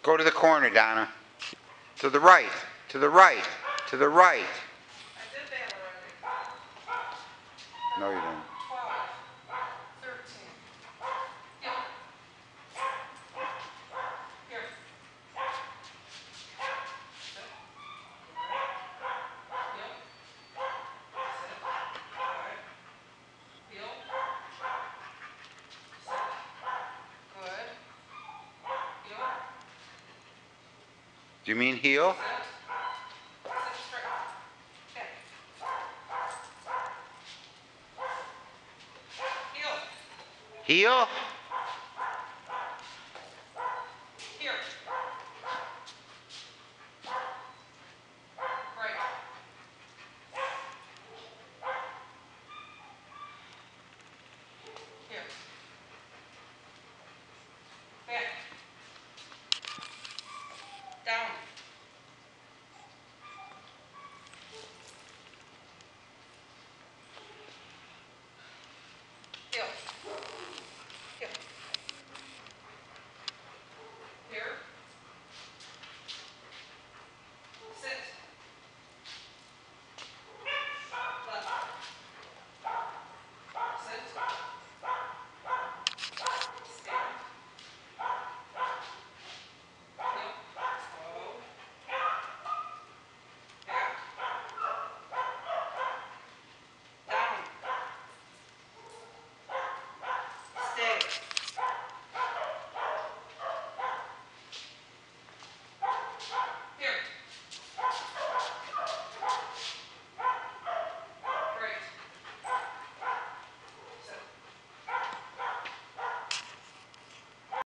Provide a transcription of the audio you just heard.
Go to the corner, Donna. To the right, to the right, to the right. I did that already. No, you didn't. 12, 13. Yep. Here. Sit. Yep. Sit. Good. Heel. Sit. Good. Heel. Do you mean heel? Sit.